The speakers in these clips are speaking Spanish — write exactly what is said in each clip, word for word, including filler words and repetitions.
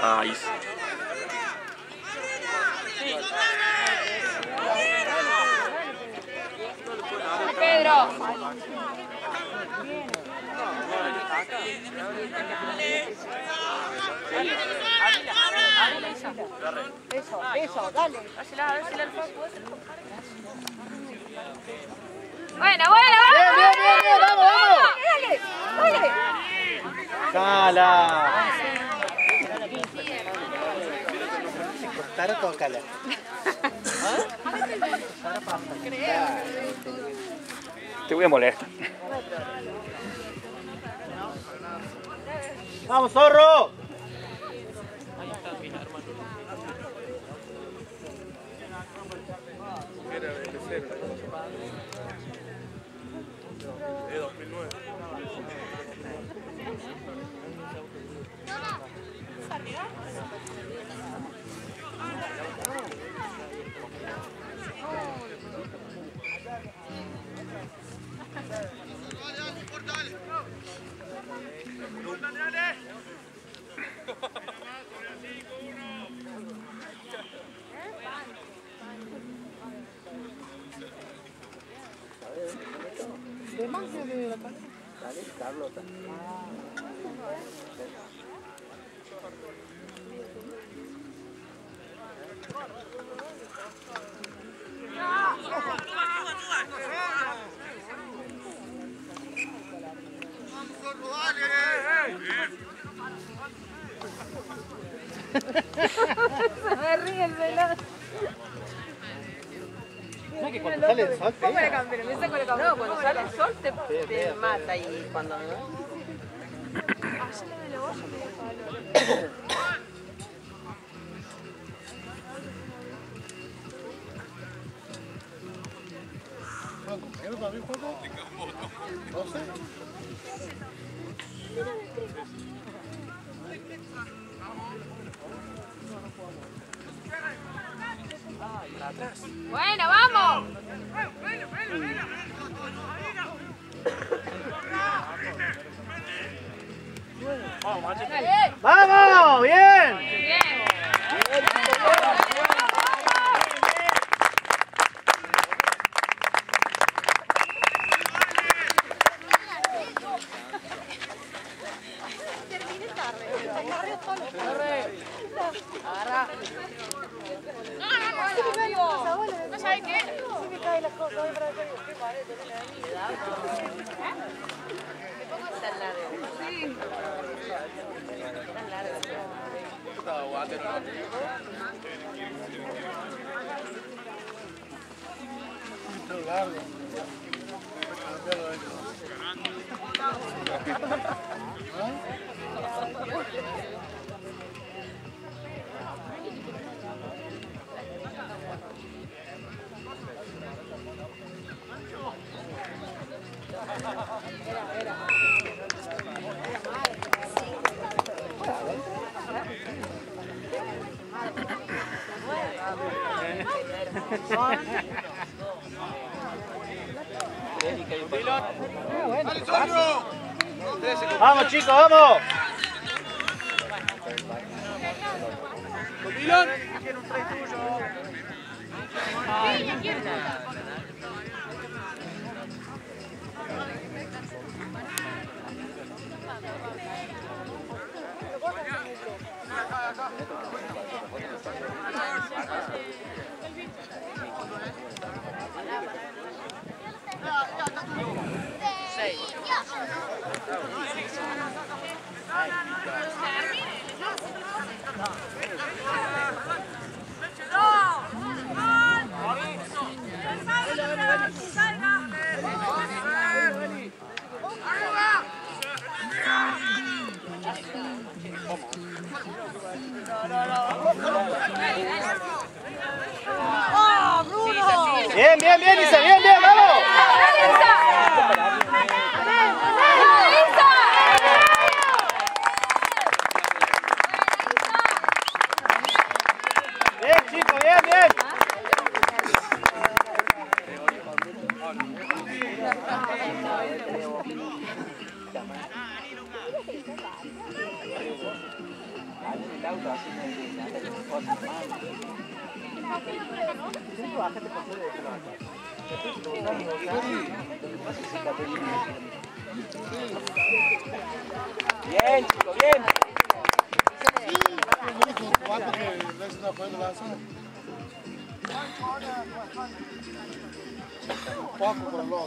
Ahí. Pedro. Eso, eso, dale. Hacela, a ver si la alfa puede hacer. Buena, buena, buena. Bien, bien, bien, bien, vamos, vamos. Dale, dale. Cala. Cortar o tócala. Te voy a molestar. Vamos, zorro. De dos mil nueve. De más de la cara. Dale, Carlota. Me ríe el velón. No, que cuando sale el sol ¿Cómo le cambié? Me saco el cambié. No, cuando sale el sol te, te, te mata y cuando no. Hacele de la voz y me deja. ¿Compañero para mí juego? No sé. Bueno, vamos. ¡Vamos! ¡Bien! Bien. Agarra. No, no, no, no, no sabes qué. Si me caen las cosas, voy para acá. ¿Qué parece? Tan largo. Sí. Tan largo. Estaba guate, ¿no? Mucho largo. Vamos chicos, vamos. Comilón. Bien, bien, bien, Isa, bien, bien, vamos. Bien, chicos, bien, bien. auto así me hace las cosas mal. Sí, bájate por fuera de la casa. Bien, chico, bien. Poco por lo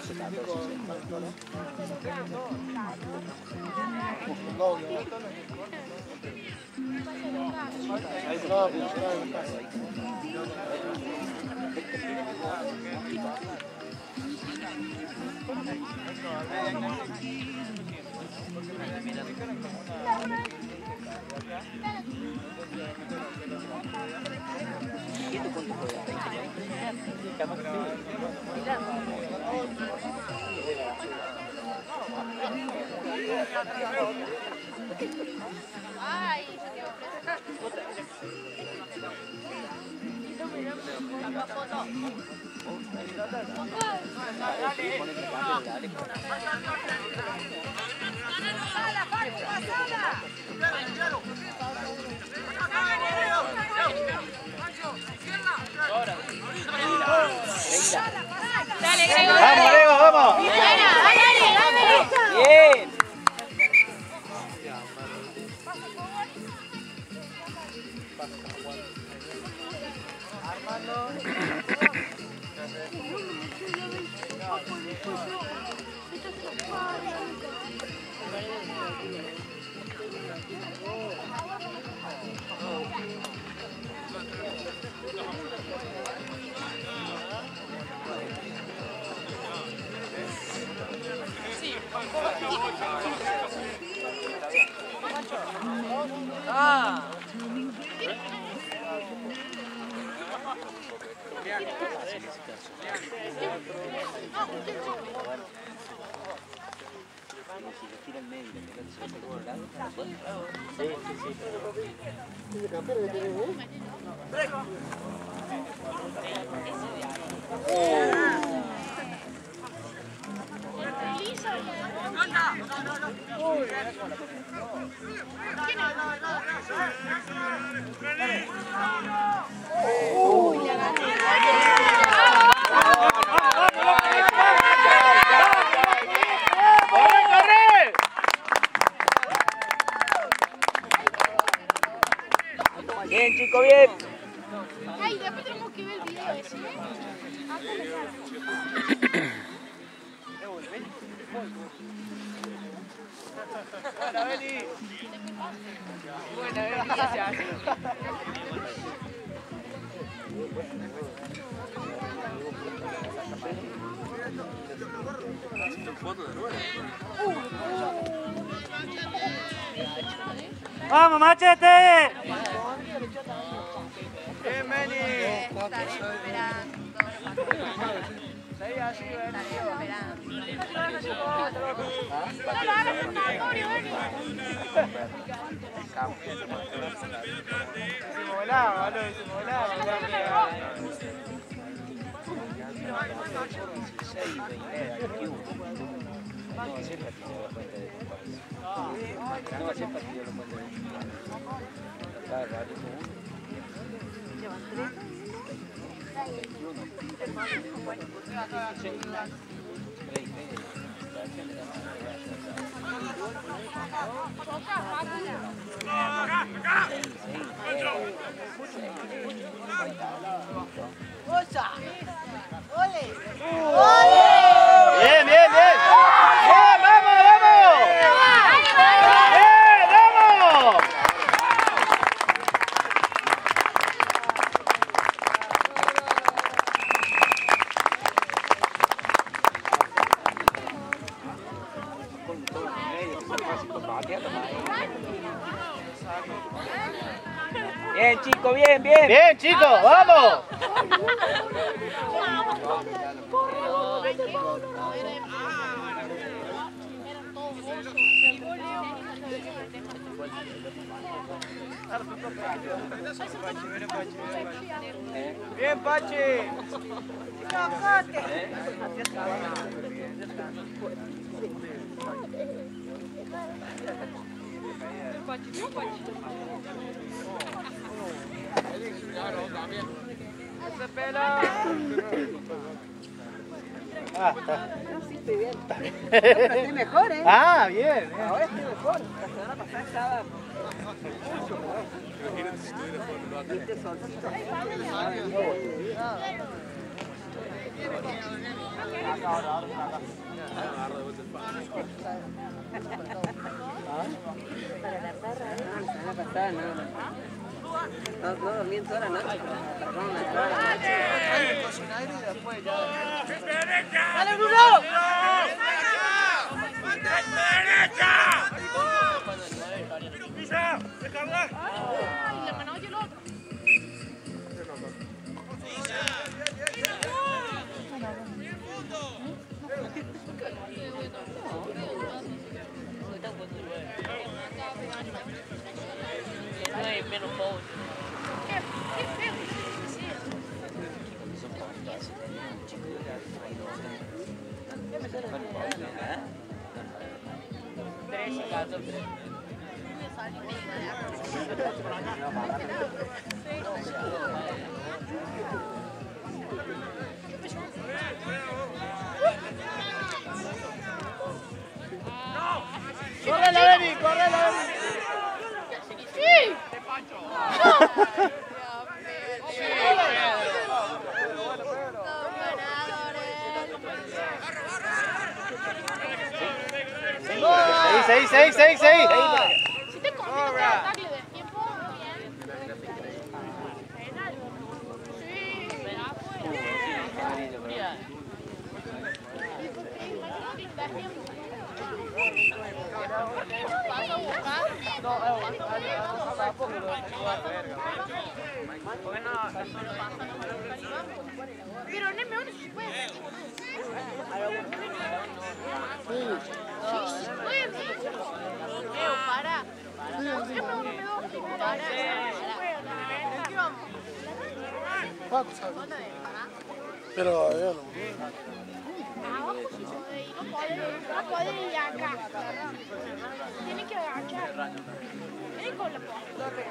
Ay, yo te Dale, Grego. Vamos, Grego, vamos. Dale, dale, dale. Bien. Ah. Si le tira el medio y le pega el centro por el lado, Sí, sí, sí. Bien, chico, bien. Ay, después tenemos que ver el video ese, ¿eh? Buena, Beli. Buena, Beli, gracias. ¡Vamos, Machete! Bien, Beli. Estar esperando. Seguí así, Beli. Dale, dale, Gregorio, Beli. Se volaba, boludo, se volaba. No va a ser partido de la cuenta de compadres. No va a ser partido de la cuenta de compadres. Está raro eso. Bien, bien, bien. Bien, vamos, vamos. Bien, vamos. Con todo el medio, que sea fácil para patear, Bien, chico, bien, bien. Bien, chicos, vamos. Bien, Pachi. Pachi, Pachi. ese pelo! Ah, está. Sí, estoy bien. Estoy mejor, ¿eh? Ah, bien. Ahora estoy mejor. La semana pasada estaba mucho mejor. Imagínate si estuviera jugando acá. Este solcito. Agarra de vuelta el palo. Para la tarra, ¿eh? La semana pasada no. No, no dormí en toda la noche. Perdón, la tarra. ¡Dale, Bruno! ¡Ay, le ganó yo el otro! ¡Qué feo! ¡Corre la Beni! ¡Corre la Beni! ¡Sí! Seis, seis, seis, seis, seis. Si te consigo cada tackle del tiempo, bien. Penal. Sí, ya fue. Da tiempo. Vas a buscar. Pero en M uno sí se puede. Sí, se puede. Leo, para. M uno, M dos, para. Pero yo no. Abajo sí se puede ir. No puede, no puede ir acá. Tiene que agachar. Tiene con la torre.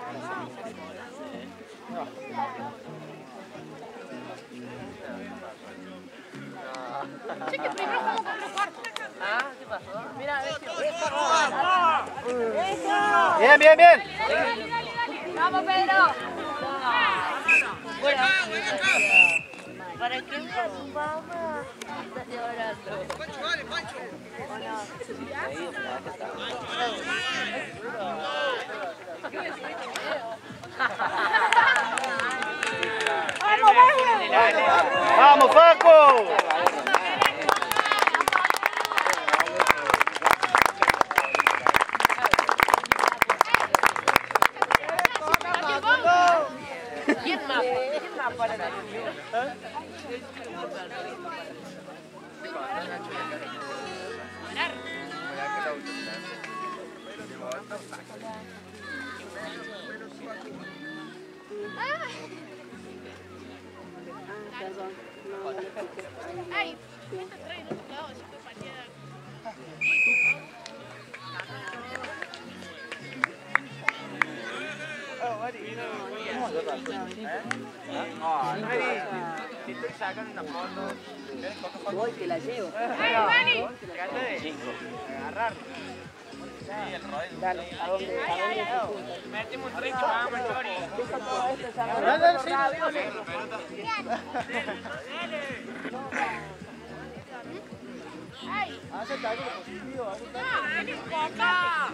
Sí, que primero jugamos con los cuartos. Ah, ¿qué pasó? Mira, Bien, bien, bien. Dale, dale, dale, dale. ¡Vamos, Pedro! Bueno, ¿Para qué me mamá? Estás llorando. Pancho, vale, Pancho. Vamos, Paco. ¿Quién más? ¿Quién más para la ay, este trae de otro lado, así que parecía. Si estoy sacando una foto. Voy que la llevo. ¡Ay, Dani! Trata de agarrarlo. Dale, ¿a dónde? ¿A dónde? Metimos un trinco, vamos, Chori. Dale, dale, sí. ¡Ay! Hace tackle positivo, hace ¡No, no importa!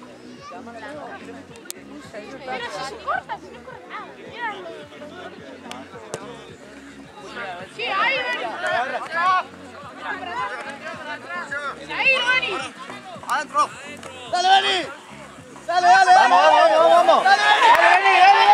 Pero si se corta, si no corta nada. Míralo. Sí, ahí, Dani. Ahí, Dani. ¡Adentro! ¡Dale, Dani! ¡Dale, dale! Vamos, vamos, vamos, vamos. Dale, dale, dale,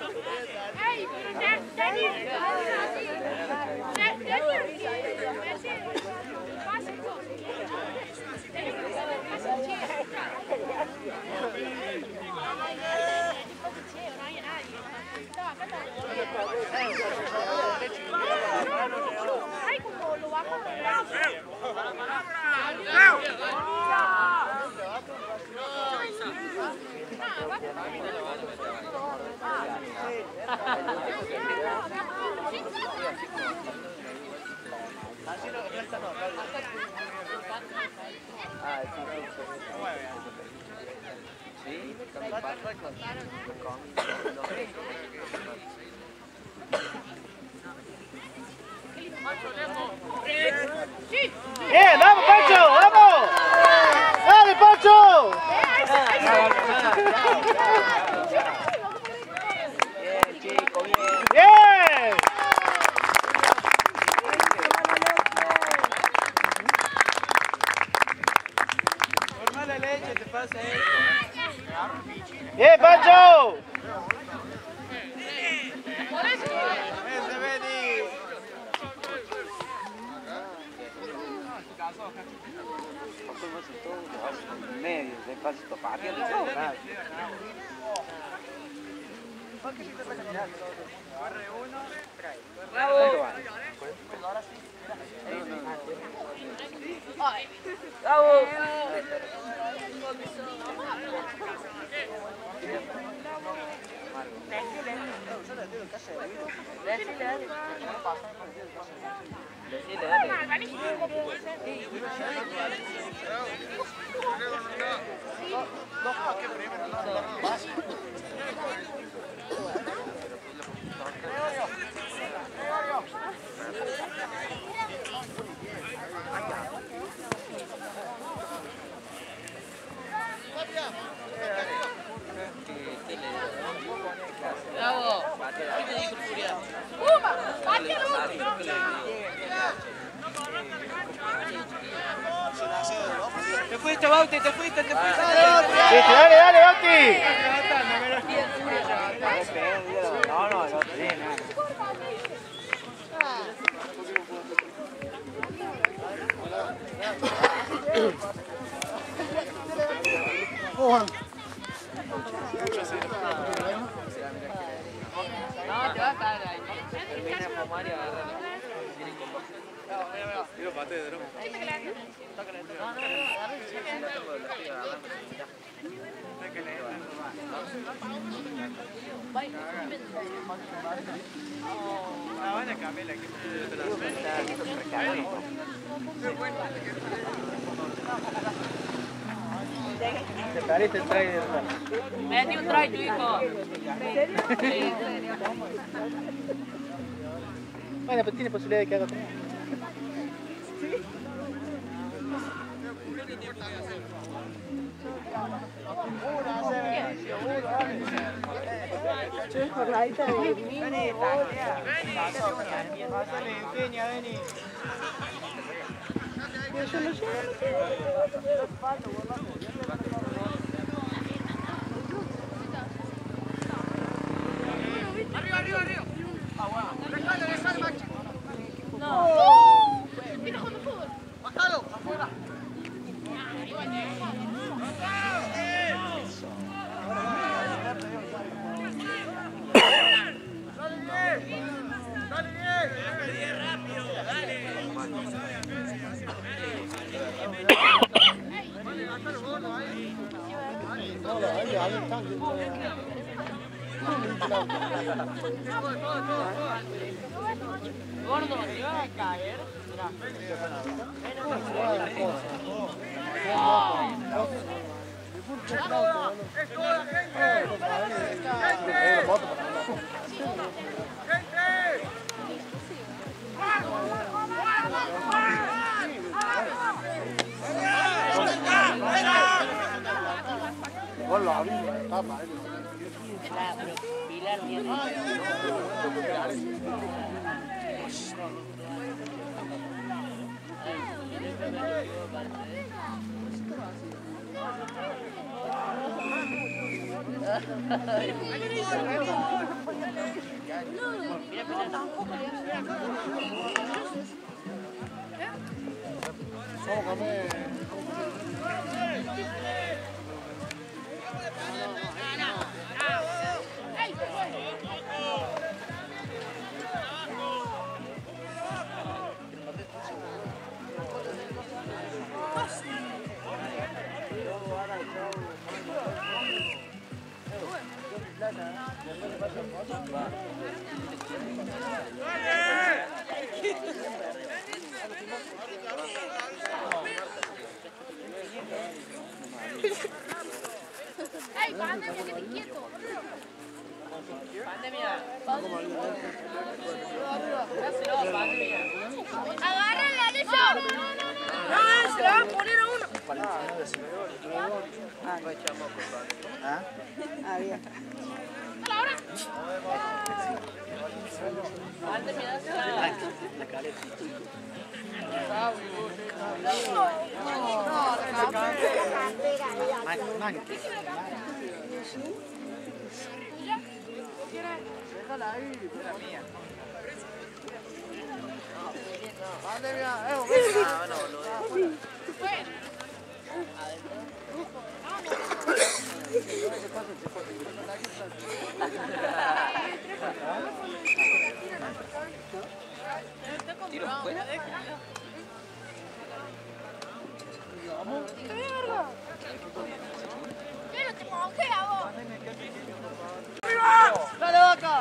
Hey, pero Dani, Dani, Dani, Ay, como lo va a correr. Ah, es sí, con mi padre, con ¡Bien! ¡Vamos, Pancho! ¡Vamos! ¡Dale, Pancho! bien, chico, bien. ¡Bien! Formale leche, te pasa esto. ¡Bien, Pancho! Vente, vení. Medio, despacito, pateando todo, nada. Bravo. ¡Bravo! Decile, dale. Bravo. Uma, bátelo. Te fuiste, Bauti, te fuiste, te fuiste. ¡Listo, dale, dale, Bauti! No, no, no, sí, nada. Juan. No, te va a caer ahí. Termina con Mario, agárralo. Mira, pate de droga. La van a cambiar aquí. Te parece el trailer. Mete un try, tu hijo. Bueno, pues tiene posibilidad de que haga también. Jornadita de Vení, taclea. Pásale, empeña, vení. Arriba, arriba, arriba. Dejale, dejale, Maxi. No. Vino jugando fútbol. Bájalo, afuera. Dale bien. Dale bien. Rápido, dale. Vale, gastalo vos, ahí. Hola, ahí, ahí están. Gordo, te va a caer. Hola, arriba, está mal. Pilar tiene. Vamos a comer. Pandemia, quédate quieto. Agárrale, Alessio. No, se la va a poner a uno. ¿Ah? Ah, bien. Dale, ahora. Déjala ahí. La mía. Pandemia, eh, Tiro fuera. Pero te congela vos. ¡Dale, Vaca!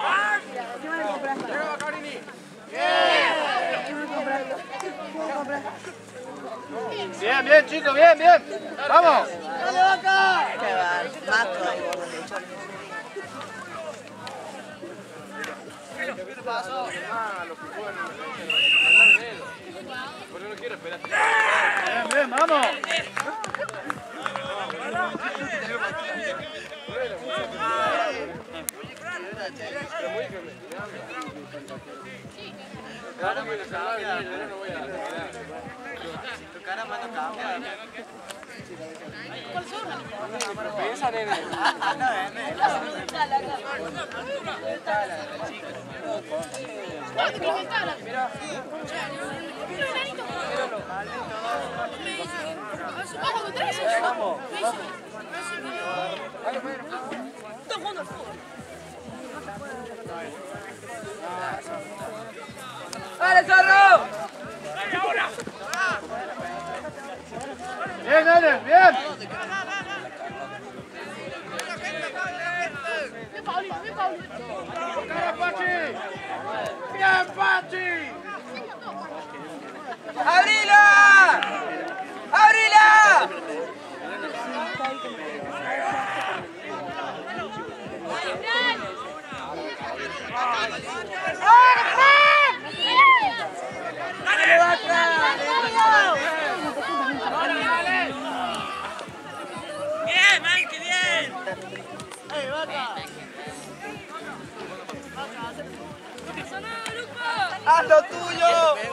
Bien, bien, chicos, bien, bien. Vamos. ¡Dale, Vaca! ¿Qué te pasó? Ah, lo que fue. Por eso no quiero esperar. Bien, bien, vamos. Claro, me lo salaba, yo no voy a quedar. Tu cara más no cambia. Piensa, nene. Vamos. ¡Dale, Zorro! Bien, dale, bien. Bien, Paulino, bien, Paulino. ¡Bien, Pachi! ¡Bien, Pachi! ¡Abrila! ¡Abrila! ¡Dale, Vaca! Bien, man, qué bien. ¡Ey, Vaca! ¡Haz lo tuyo!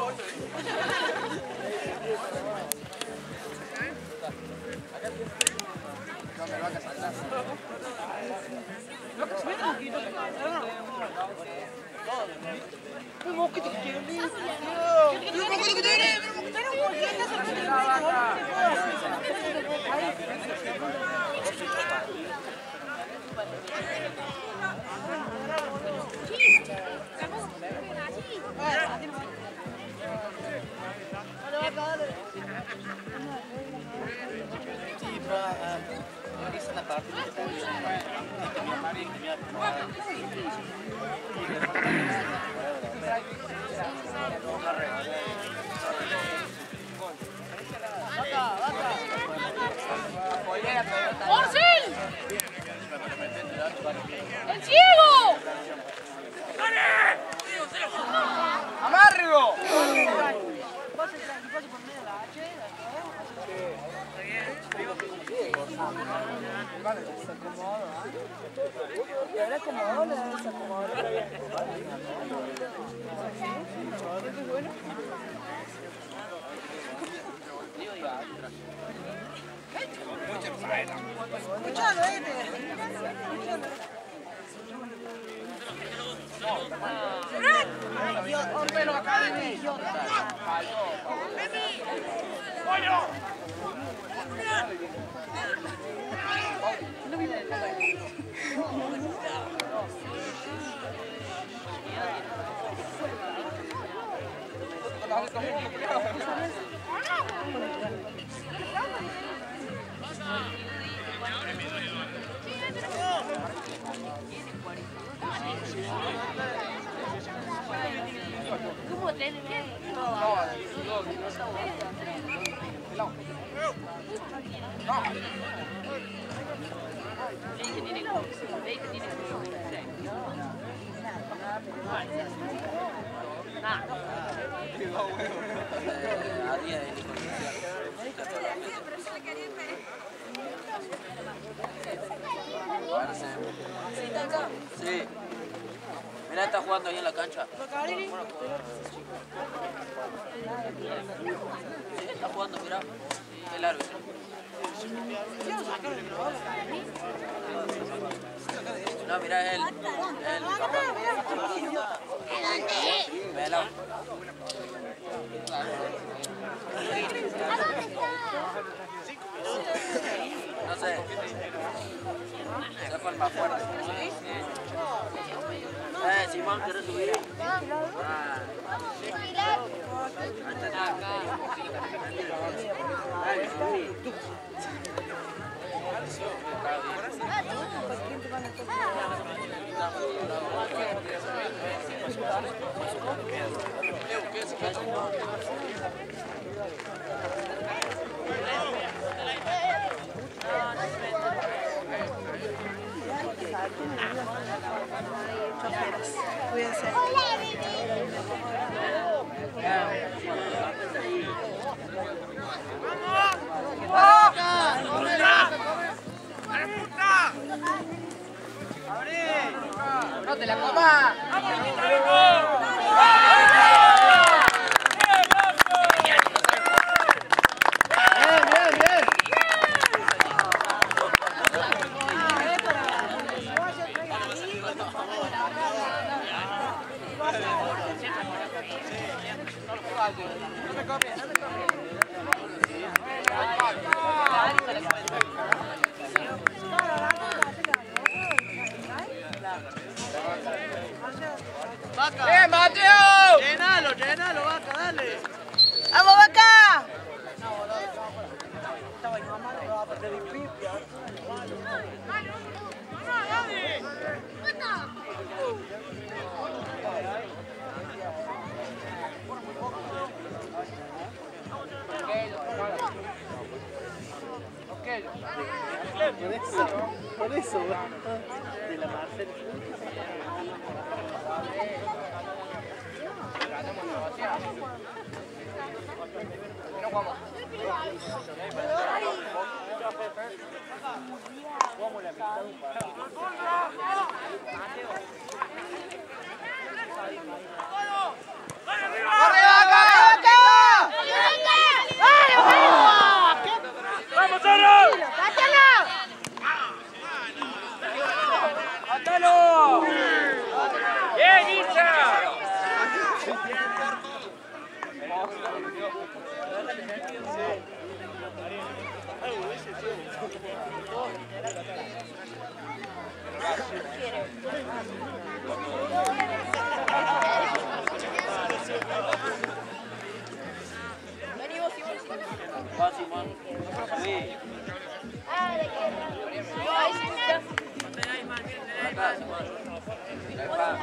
¡Orsil! ¡El ciego! ¡Amargo! ¿Cómo te bien? Sí. Mira, está jugando ahí en la cancha. Sí, está jugando, mira. El árbitro. No, mira, él. Él. Vela. No sé. Se fue el más fuerte. Eh, Simón, ¿quieres subir? Ah. Cuídense. ¡No te la comas! ¡Eh, Mateo! Llénalo, llénalo, vaca, dale. ¡Vamos, vaca! Por eso, por eso, de la Marcel. Va, Simón. Sí. Acá, Simón. Ahí va.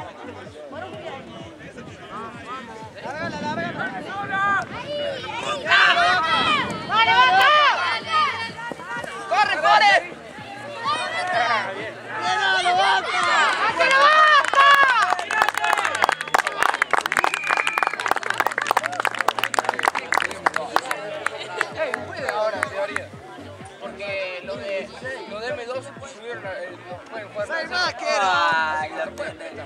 ¡Vale, vaca! ¡Corre, corre! Llénalo, vaca. ¡Hácelo, vaca! Ey, puede ahora, en teoría. Porque lo de, lo de M dos subieron, eh, pueden jugar. Seis más, quiero. Ay, la pendeja.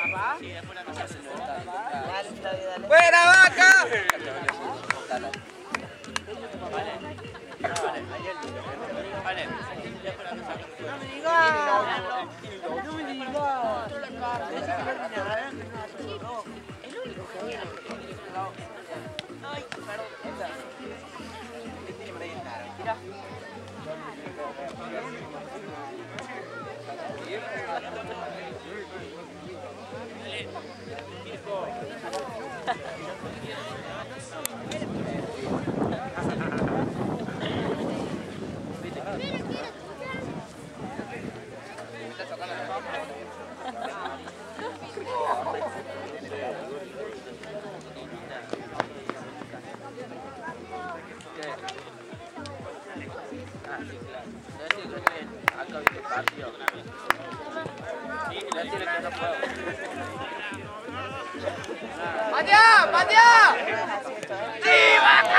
¡Buena, vaca! Ah, sí, claro. No, sí, creo que acá viene parte. ¡Patea! ¡Patea! ¡Sí, vaca!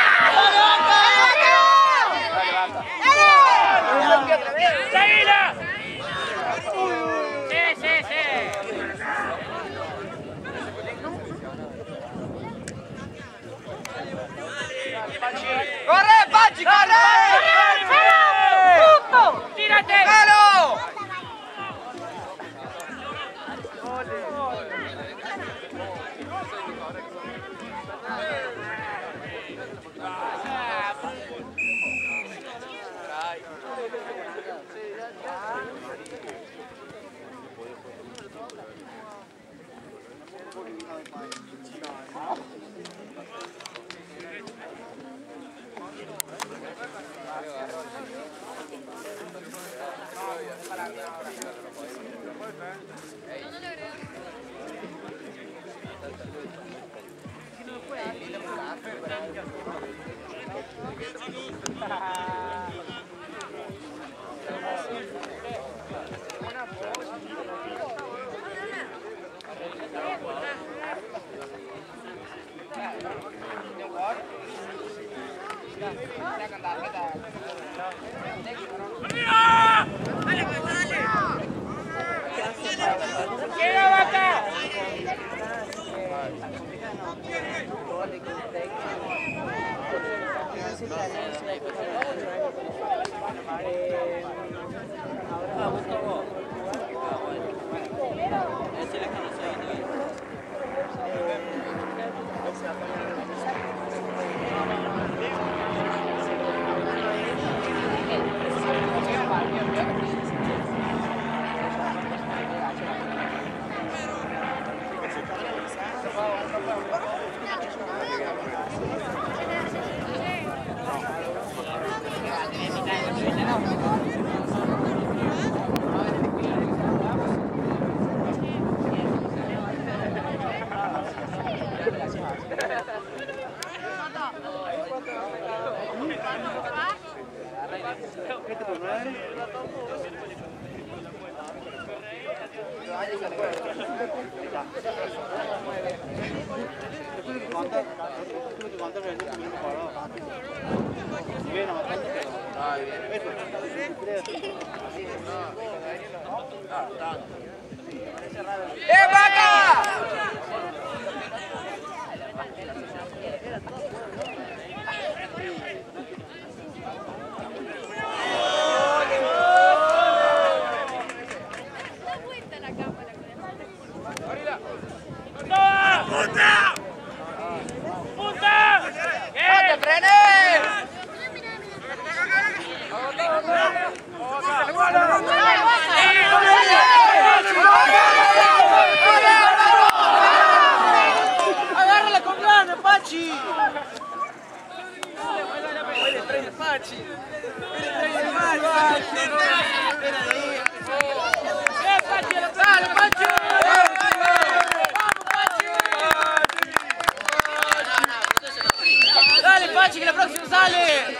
¡Seguila! Sí, sí, sí. ¡Corre, Pachi, corre! ¡Punto! ¡Tírate! ¡Claro! ¡Llega, vaca! ¡Eh, vaca! ¡Punta! ¡Punta! ¡No te frenes! ¡Agárrala con ganas, Pachi! ¡Oye, trae el Pachi! ¡Trae el Pachi! ¡Eh, Pachi! ¡Dale, Pachi! ¡Dale, Pachi, que la próxima sale!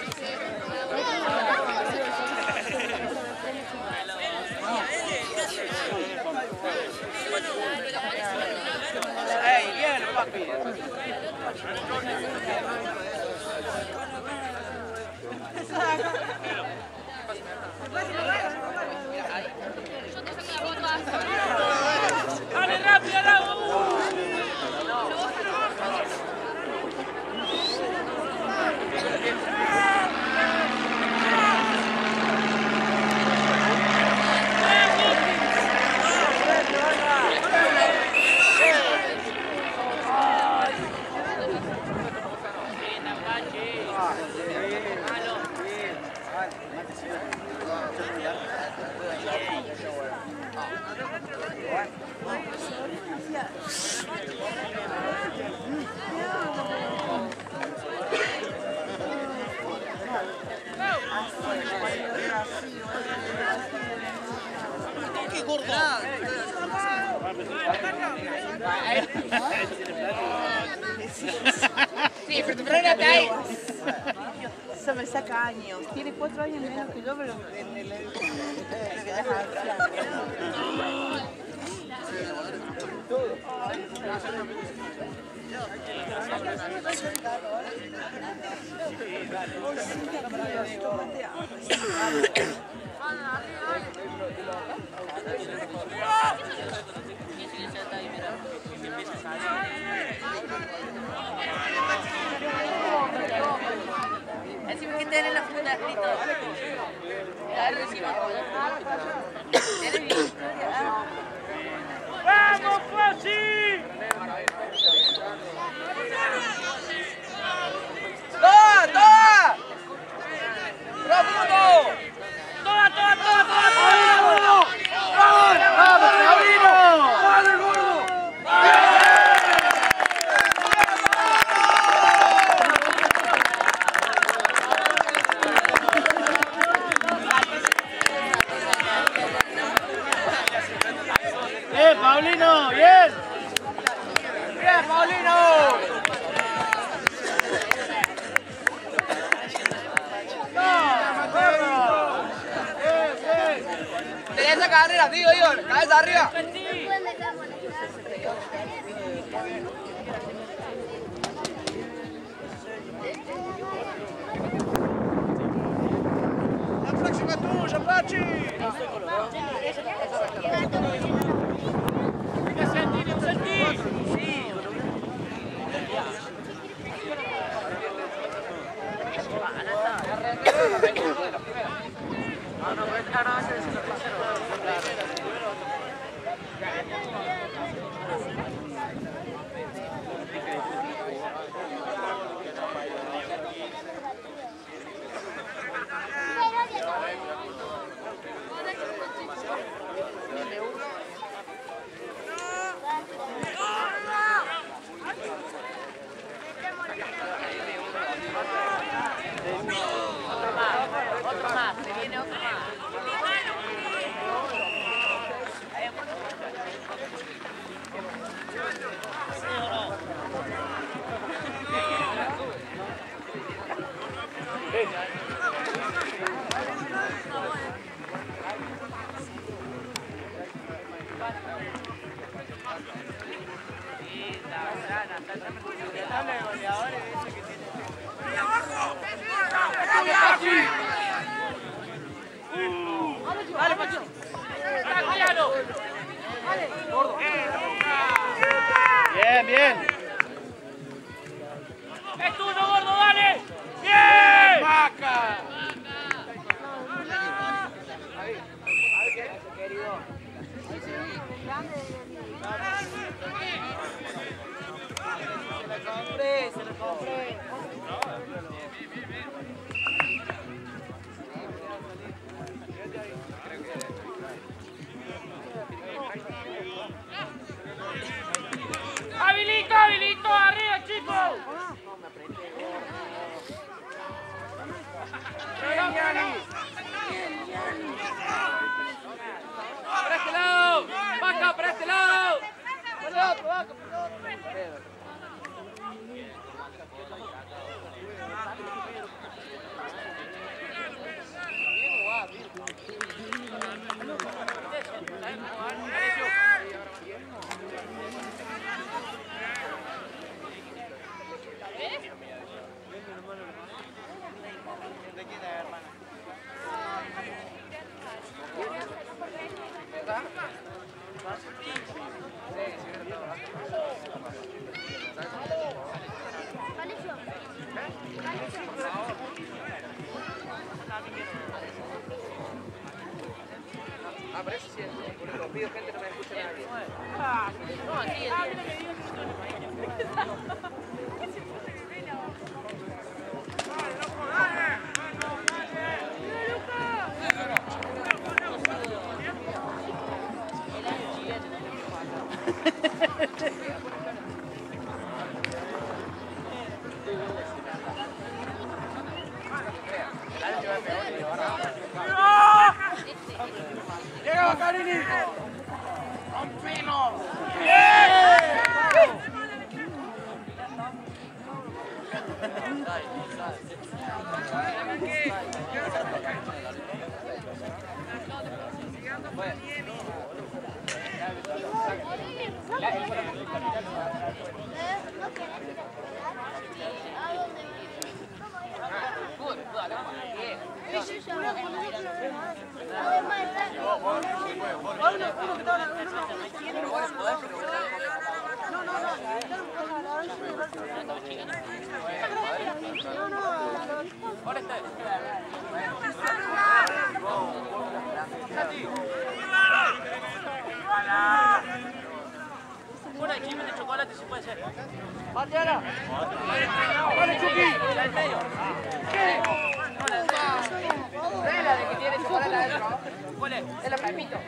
¡Ey, bien, papi! ¡Dale, rápido, vamos! ¡Qué gordo! Sí, pero frenate ahí. Eso me saca años. Tiene cuatro años menos que yo, pero en el... todo. Encima que tiene la funda escrito. Dale encima. Tiene mi historia. ¡Vamos, Fossi! ¡Toa, toa! ¡Profundo! ¡Toda, toda, toda, toda! ¡Vamos! ¡Vamos, Paulino! ¡Vale, gordo! ¡Bien, Paulino! ¡Bien! ¡Bien, Paulino! Tenía esa carrera, tío, tío. Cabeza arriba. La próxima es tuya, Pachi. ¡Un sentín, un sentín! Otro más, se viene otro más. ¡Dale, Pachi! Bien, bien. ¡Es tuyo, gordo, dale! ¡Bien! ¡Vaca! Se lo compré. ¡Habilito, habilito! ¡Arriba, chicos! ¡Para este lado! ¡Vaca, para este lado! Ah, pero eso sí es, por eso pido gente, no me escucha nadie. No, aquí ¡Llega Bacarini! ¡Rompino! ¡Bien! Una equipo de chocolate si puede ser. ¡Pateala! ¡Vale, Chucky! Al medio. ¿Qué? ¿No es la de que tiene chocolate adentro? ¿Cuál es? Es la Pepito.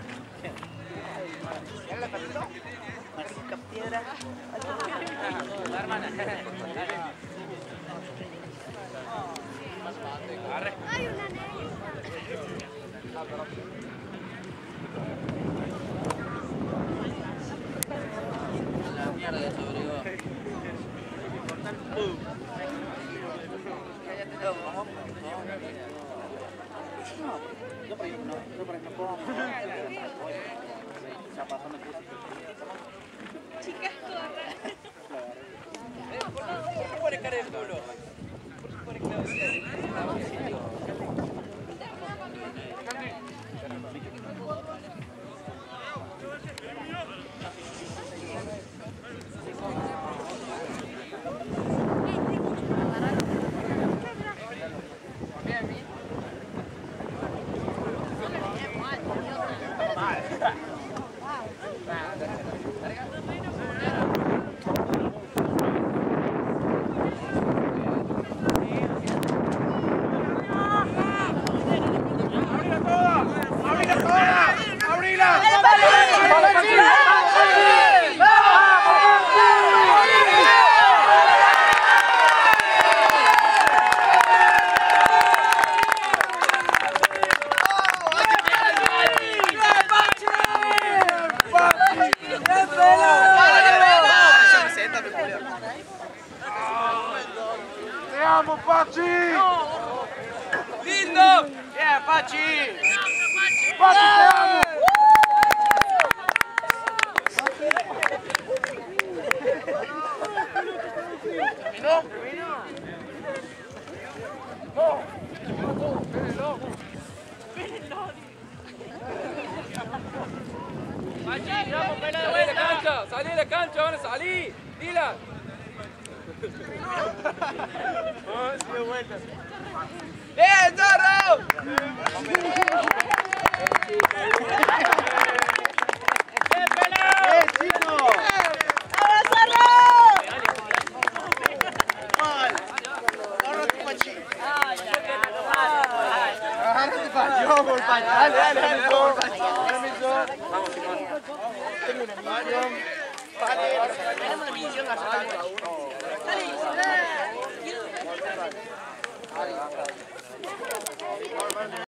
Mágica piedra. La hermana. Hay una negrita. La mierda de sobregó. Yo por ahí no, yo por ahí no puedo. Zapato me puse. Chicas, corran. ¿Por qué pone cara de culo? ¿Por qué pone cara de culo? ¡Te amo, Pachi! ¡Lindo! ¡Bien, Pachi! ¡Pachi, te amo! ¿Terminó? No. Espérenlo. Pachi, vamos, pela de vuelta. Cancha, salí de la cancha, van a salir. Dila. ¡Bien, Zorro! ¡Bien, pelado! ¡Eh, chicos! ¡Mal! ¡Agárrate, Pachi! ¡Agárrate, Pachi! ¡Vamos, Pachi! ¡Dale, dale, dale! ¡Vamos, Pachi! ¡Vamos, Simón! Tengo una misión. Vale, tenemos una misión a sacar.